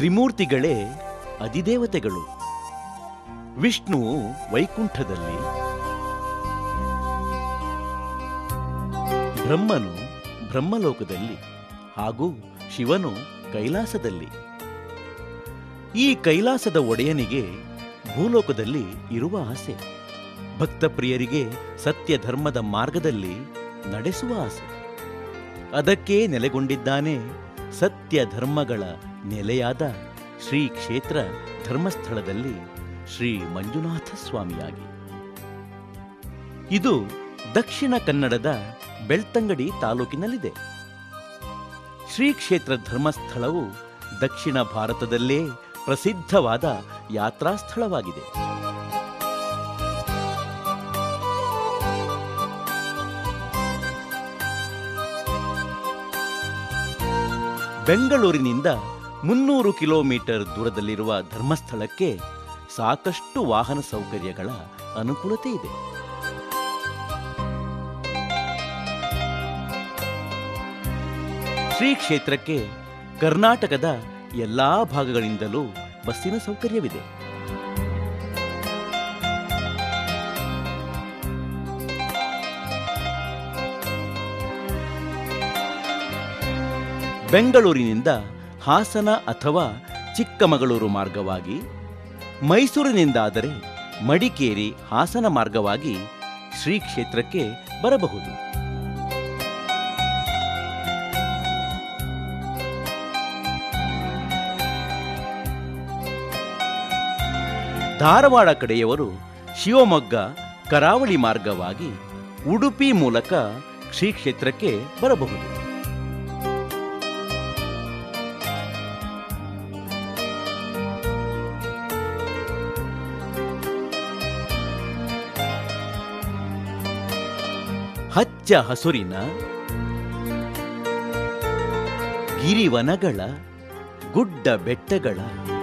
ತ್ರಿಮೂರ್ತಿಗಳೇ ಅಧಿದೇವತೆಗಳು. ವಿಷ್ಣುವು ವೈಕುಂಠದಲ್ಲಿ, ಬ್ರಹ್ಮನು ಬ್ರಹ್ಮಲೋಕದಲ್ಲಿ ಹಾಗೂ ಶಿವನು ಕೈಲಾಸದಲ್ಲಿ. ಈ ಕೈಲಾಸದ ಒಡೆಯನಿಗೆ ಭೂಲೋಕದಲ್ಲಿ ಇರುವ ಆಸೆ, ಭಕ್ತಪ್ರಿಯರಿಗೆ ಸತ್ಯ ಧರ್ಮದ ಮಾರ್ಗದಲ್ಲಿ ನಡೆಸುವ ಆಸೆ. ಅದಕ್ಕೆ ನೆಲೆಗೊಂಡಿದ್ದಾನೆ ಸತ್ಯ ಧರ್ಮಗಳ ನೆಲೆಯಾದ ಶ್ರೀ ಕ್ಷೇತ್ರ ಧರ್ಮಸ್ಥಳದಲ್ಲಿ ಶ್ರೀ ಮಂಜುನಾಥ ಸ್ವಾಮಿಯಾಗಿ. ಇದು ದಕ್ಷಿಣ ಕನ್ನಡದ ಬೆಳ್ತಂಗಡಿ ತಾಲೂಕಿನಲ್ಲಿದೆ. ಶ್ರೀ ಕ್ಷೇತ್ರ ಧರ್ಮಸ್ಥಳವು ದಕ್ಷಿಣ ಭಾರತದಲ್ಲೇ ಪ್ರಸಿದ್ಧವಾದ ಯಾತ್ರಾ ಸ್ಥಳವಾಗಿದೆ. ಬೆಂಗಳೂರಿನಿಂದ 300 ಕಿಲೋಮೀಟರ್ ದೂರದಲ್ಲಿರುವ ಧರ್ಮಸ್ಥಳಕ್ಕೆ ಸಾಕಷ್ಟು ವಾಹನ ಸೌಕರ್ಯಗಳ ಅನುಕೂಲತೆ ಇದೆ. ಶ್ರೀ ಕ್ಷೇತ್ರಕ್ಕೆ ಕರ್ನಾಟಕದ ಎಲ್ಲಾ ಭಾಗಗಳಿಂದಲೂ ಬಸ್ಸಿನ ಸೌಕರ್ಯವಿದೆ. ಬೆಂಗಳೂರಿನಿಂದ ಹಾಸನ ಅಥವಾ ಚಿಕ್ಕಮಗಳೂರು ಮಾರ್ಗವಾಗಿ, ಮೈಸೂರಿನಿಂದಾದರೆ ಮಡಿಕೇರಿ ಹಾಸನ ಮಾರ್ಗವಾಗಿ ಶ್ರೀ ಕ್ಷೇತ್ರಕ್ಕೆ ಬರಬಹುದು. ಧಾರವಾಡ ಕಡೆಯವರು ಶಿವಮೊಗ್ಗ ಕರಾವಳಿ ಮಾರ್ಗವಾಗಿ ಉಡುಪಿ ಮೂಲಕ ಶ್ರೀ ಕ್ಷೇತ್ರಕ್ಕೆ ಬರಬಹುದು. ಹಚ್ಚ ಹಸುರಿನ ಗಿರಿವನಗಳ, ಗುಡ್ಡ ಬೆಟ್ಟಗಳ,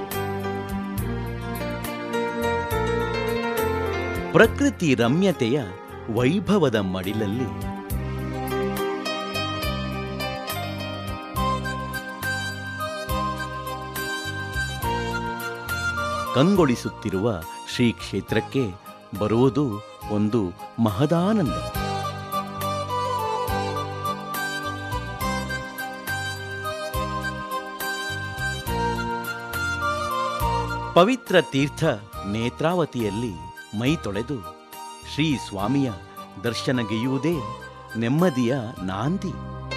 ಪ್ರಕೃತಿ ರಮ್ಯತೆಯ ವೈಭವದ ಮಡಿಲಲ್ಲಿ ಕಂಗೊಳಿಸುತ್ತಿರುವ ಶ್ರೀ ಕ್ಷೇತ್ರಕ್ಕೆ ಬರುವುದು ಒಂದು ಮಹದಾನಂದ. ಪವಿತ್ರ ತೀರ್ಥ ನೇತ್ರಾವತಿಯಲ್ಲಿ ಮೈ ತೊಳೆದು ಶ್ರೀ ಸ್ವಾಮಿಯ ದರ್ಶನಗೈಯುವುದೇ ನೆಮ್ಮದಿಯ ನಾಂದಿ.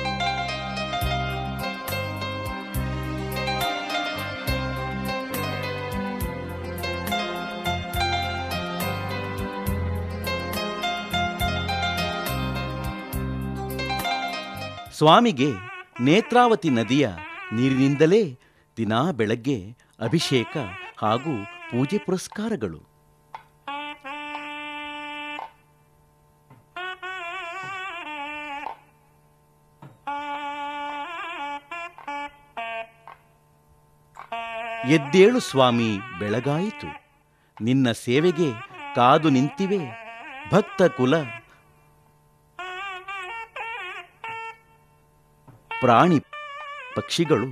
ಸ್ವಾಮಿಗೆ ನೇತ್ರಾವತಿ ನದಿಯ ನೀರಿನಿಂದಲೇ ದಿನಾ ಬೆಳಗ್ಗೆ ಅಭಿಷೇಕ ಹಾಗೂ ಪೂಜೆ ಪುರಸ್ಕಾರಗಳು. ಎದ್ದೇಳು ಸ್ವಾಮಿ ಬೆಳಗಾಯಿತು, ನಿನ್ನ ಸೇವೆಗೆ ಕಾದು ನಿಂತಿವೆ ಭಕ್ತ ಕುಲ. ಪ್ರಾಣಿ ಪಕ್ಷಿಗಳು,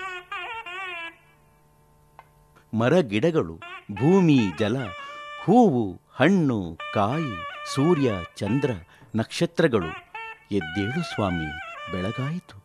ಮರ ಗಿಡಗಳು, ಭೂಮಿ ಜಲ, ಹೂವು ಹಣ್ಣು ಕಾಯಿ, ಸೂರ್ಯ ಚಂದ್ರ ನಕ್ಷತ್ರಗಳು, ಎದ್ದೇಳು ಸ್ವಾಮಿ ಬೆಳಗಾಯಿತು.